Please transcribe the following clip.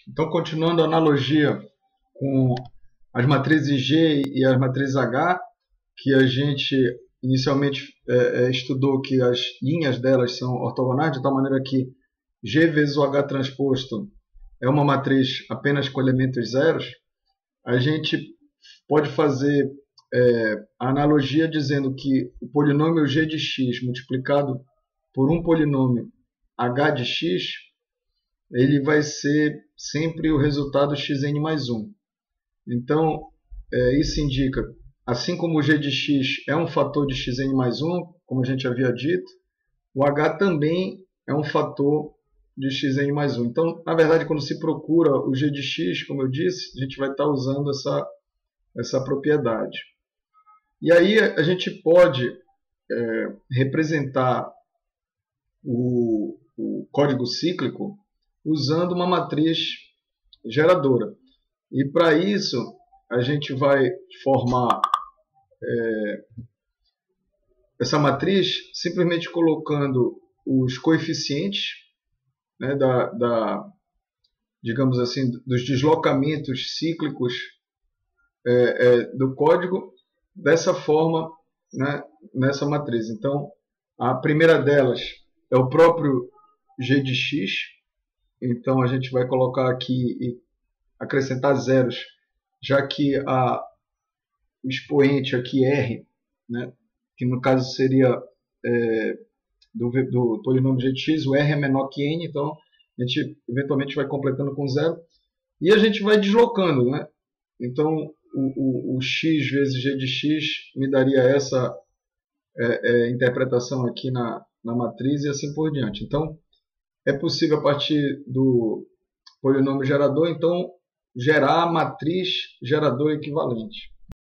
Então, continuando a analogia com as matrizes G e as matrizes H, que a gente inicialmente estudou que as linhas delas são ortogonais, de tal maneira que G vezes o H transposto é uma matriz apenas com elementos zeros, a gente pode fazer a analogia dizendo que o polinômio G de x multiplicado por um polinômio H de x, ele vai ser sempre o resultado xn mais 1. Então, isso indica, assim como o g de x é um fator de xn mais 1, como a gente havia dito, o h também é um fator de xn mais 1. Então, na verdade, quando se procura o g de x, como eu disse, a gente vai estar usando essa propriedade. E aí a gente pode representar o código cíclico usando uma matriz geradora. E para isso, a gente vai formar essa matriz simplesmente colocando os coeficientes, né, digamos assim, dos deslocamentos cíclicos do código dessa forma, né, nessa matriz. Então, a primeira delas é o próprio g de x. Então, a gente vai colocar aqui e acrescentar zeros, já que o expoente aqui R, né, que no caso seria do polinômio g de x, o R é menor que n, então a gente eventualmente vai completando com zero. E a gente vai deslocando, né? Então, o x vezes g de x me daria essa interpretação aqui na matriz e assim por diante. Então, é possível, a partir do polinômio gerador, então, gerar a matriz gerador equivalente.